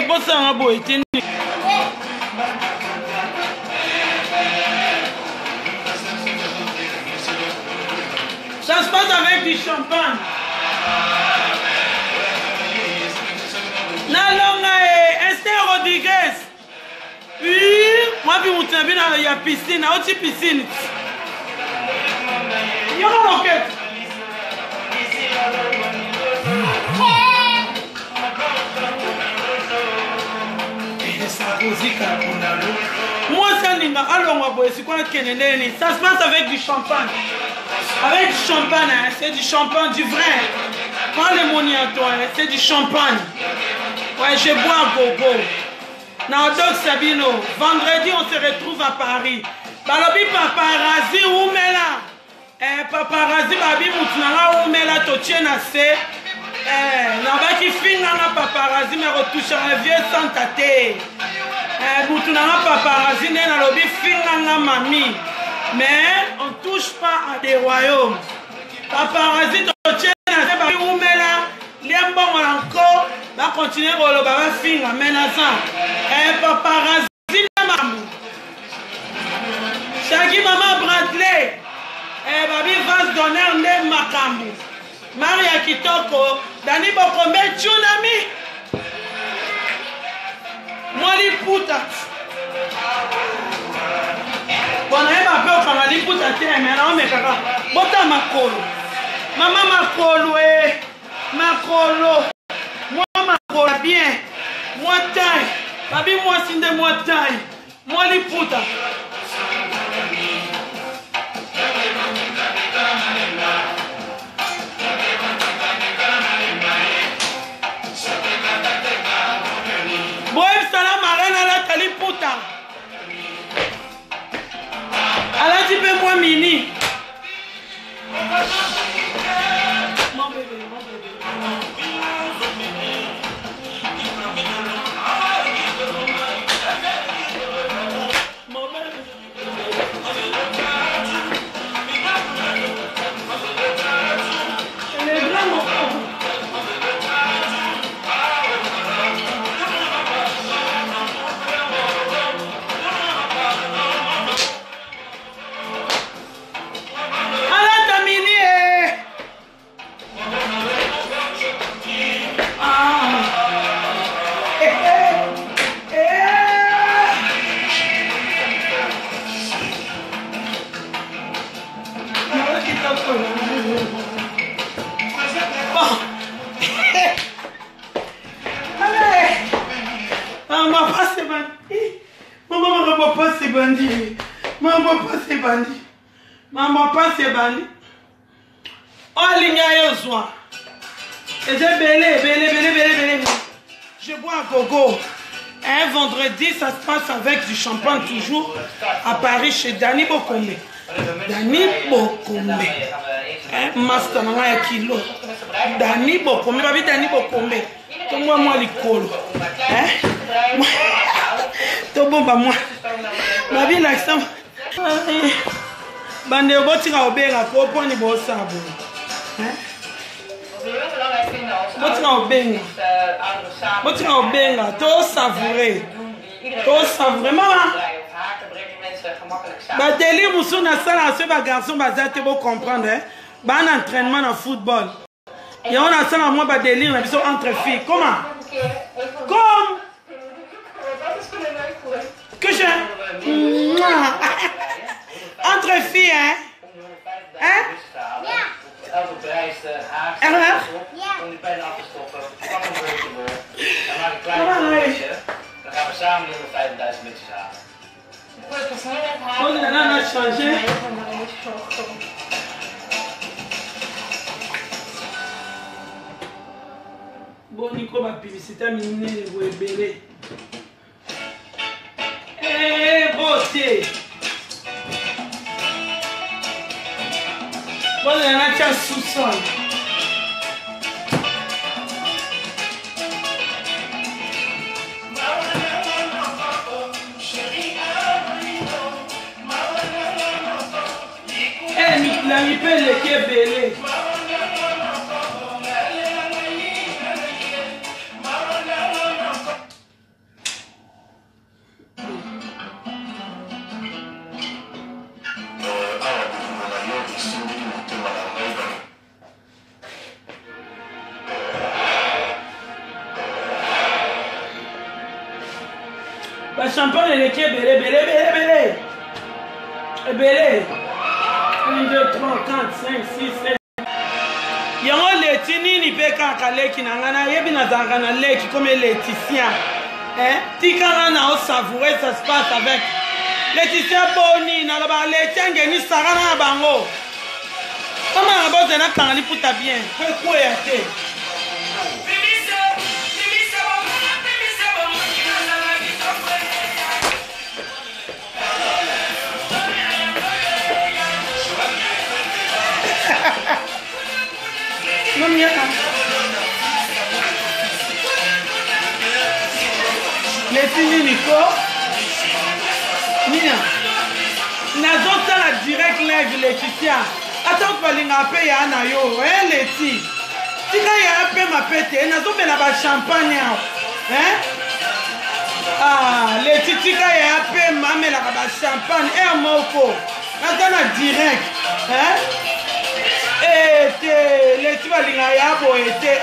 bossa un beau été. Ça se passe avec du champagne. Nalonga Esther Rodriguez. Oui, moi puis mon il y a piscine, aussi piscine. Il y aura l'enquête. Moi, ça n'est ça se passe avec du champagne. Avec du champagne, hein, c'est du champagne, du vrai. Pas les monies à toi, hein, c'est du champagne. Ouais, je bois un gogo. Naodoc Sabino, vendredi on se retrouve à Paris. Balobi paparazzi ou mela. Paparazzi babi moutinanga ou mela totiena se. Nabaki finanga paparazzi me retouche un vieux sans tate. Moutinanga paparazzi nena lobi finanga mami. Mais on ne touche pas à des royaumes. Paparazzi totiena se babi ou mela. Liambo encore va continuer à le faire menaçant. Paparazzi maman. Shaggy maman Bradley. Babi va se donner un nez makambu. Maria Kitoko. Dani Bokombe Tsunami. Mwali puta. Bon, on a peur quand on a dit puta. Mais non, mais kaka. Bota makolo. Maman makolo. Makolo. Moi makolo bien. Moi taille. Babi moi sinde moi taille. Moi li puta. Boy salam arena la tali puta. Ala tu peux moi mini. Mon bébé, mon bébé. Maman pas ces bandits. Oh l'ignayo soir. Et j'ai belé. Je bois un gogo. Un vendredi, ça se passe avec du champagne toujours à Paris chez Dani Bokombe. Dani Bokombe. Master nanga kilo. Dani Bokombe, babi Dani Bokombe. To moi likolo. To bomba moi. Babi l'accent. Bande botinga obenga ko poni bo sabo. Botinga obenga to savourer. To savourer maman. Ba délire musu na sala ce ba garçon bazate bo comprendre hein. Ba un entraînement en football. Et on a ça moi ba délire na biso entre filles. Comment? Comme que je entre filles, hein? Hein? Ja. Elke prijs de haagse om die pen af te stoppen. Pak een burgerbol. Dan maak ik een klein broodje. Dan gaan we samen die 135 mutsjes halen. Bon, Nico, ma publicité, minée, vous êtes belé. Eh, beauté! Bon, il y en a qui a sous-sol. Eh, la mipelle qui est belée. ba champagne eleki ebele ebele ebele ebele ebele 1 2 3 4 5 6 7 yango leti nini mpe kaka leki na ngai nayebi nazalaka na leki comme Laetitia tikanga na osavourer ça se passe avec Laetitia boni nalobaka leti angeni sara na bango kamanga boze nakanga liputa bien po ekweya te leti nini ko nina nazotala direct live Laetitia ata balinga mpe ya na yo leti tika ya mpe mape te nazomela bachampagne awa leti tika ya mpe mamelaka bachampagne moko naza na direct te leti balinga ya boye te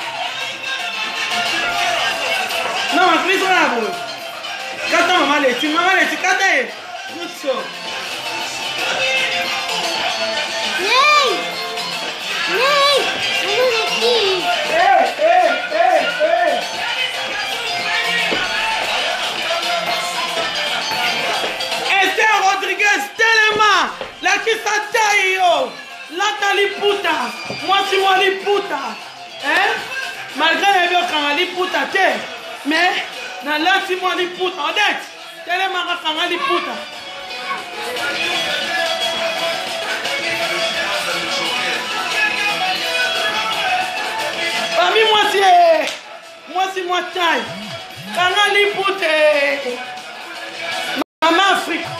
non makristo na boye kata mama leti kata ye kuso Esther Rodriguez tellement lakisa tai yo lata liputa mwasi liputa malgré yebi okanga liputa te mais nalati mwa liputa odete tellement kakanga liputa Mami mwasi tai kanga liputa Mama Afrique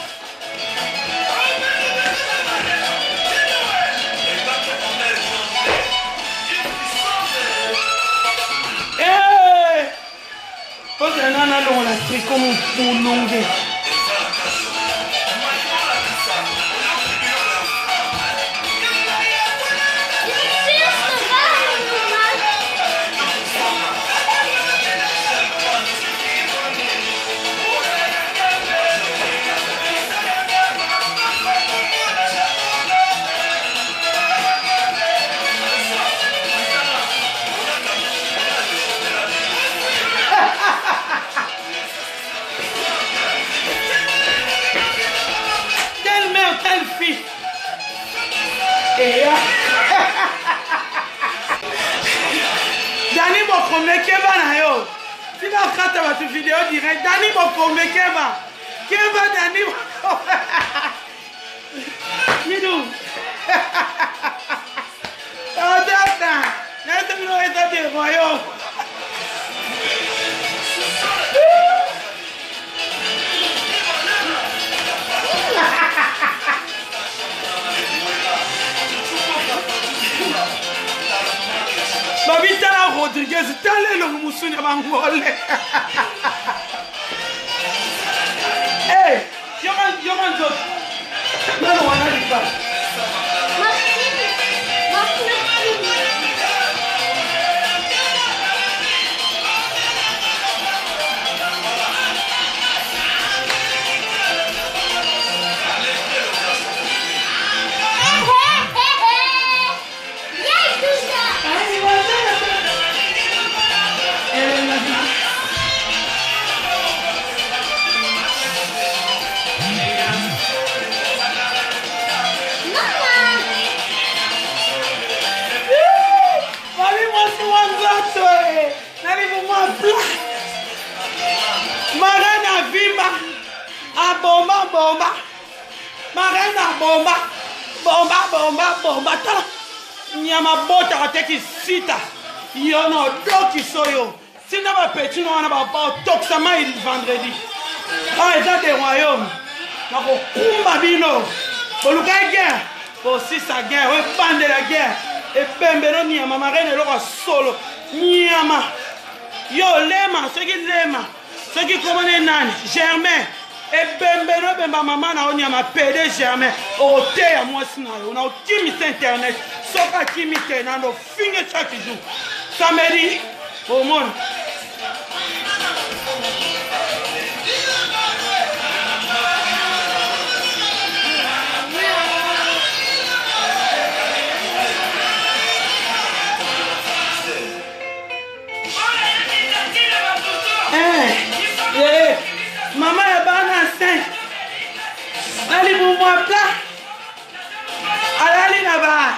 Parce que non, on a pris comme un longuet. Dani Bokombe Keba na yo. Si ba kata ba tu vidéo direct Dani Bokombe Keba. Keba Dani Bokombe. Midu. Odata. Neta mino eta de voyo. Babitala Rodriguez, tale lo musuni bangole. Yogan Jot. Non, on a dit pas. Marana Vimba, bomba, Marana bomba, Nyama bota ateki sita, yono doki soyo, sina ba petit no wana ba toxama il vendredi. Eza des royaumes, nako kumba bino, boluka guerre, aussi sa guerre, we bande la guerre, et pembero nyama marene loko solo, nyama, yo lema, ceux qui commandent nani, Germain, et bembero bemba maman na onyama PD Germain, au thé à moi sinayo, on a optimisé internet, soka kimite nando finge chaque jour, samedi, au monde. Maman est bonne à 5. Allez pour moi plat. Allez là-bas.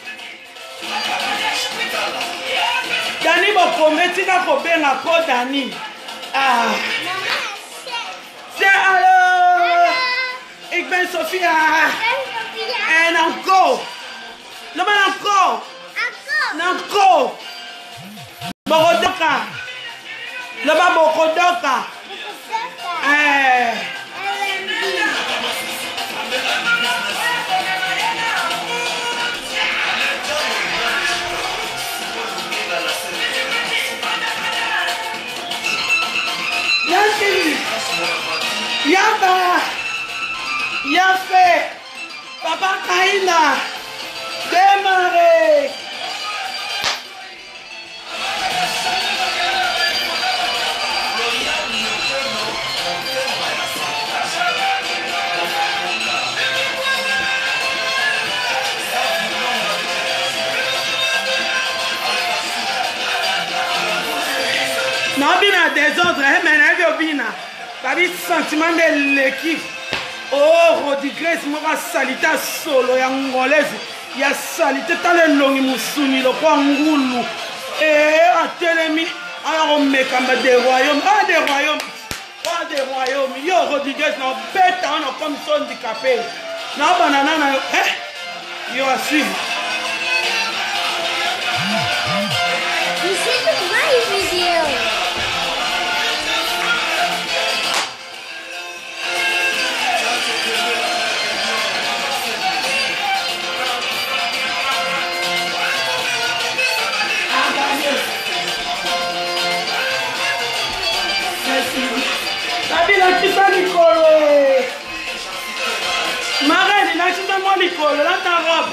Dani bokometi na kobenga po Dani. Ah. C'est alors. Ik ben Sophia. En encore. Non mais encore. Encore. Bokodoka. Là-bas bokodoka. Yaba, Yafé, Papa Kaina, démarrez. Non, bien désordre, mais n'a bien. Babi sentiment de l'équipe. Oh, Rodriguez, moi salita solo ya ngolaise. Ya salite tale longi musuni lo kwa ngulu. Atelemi alors mekamba des royaumes. Ah des royaumes. Ah des royaumes. Yo Rodriguez na bête on comme son handicapé. Na banana na yo à suivre. You see the live video. Nakisa likolo Marraine, nakisa moi likolo, là ta robe.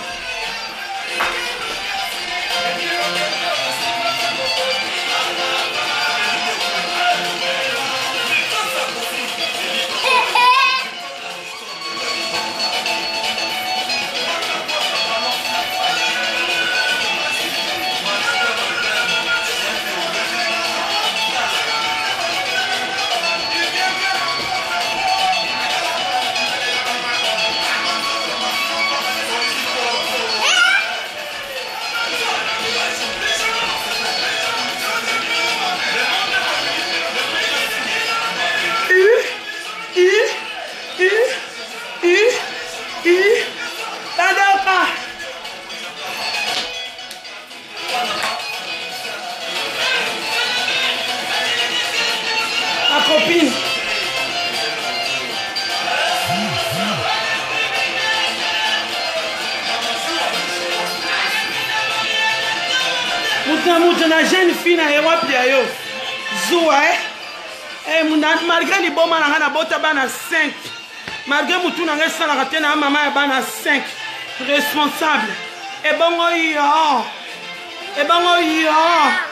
Copine. Mutu na jeune fille na yewa pia yo. Zoua malgré les bons malanga na bota bana 5. Malgré mutu na ngesa na tena mama ya bana 5. Responsable. E bongo yo.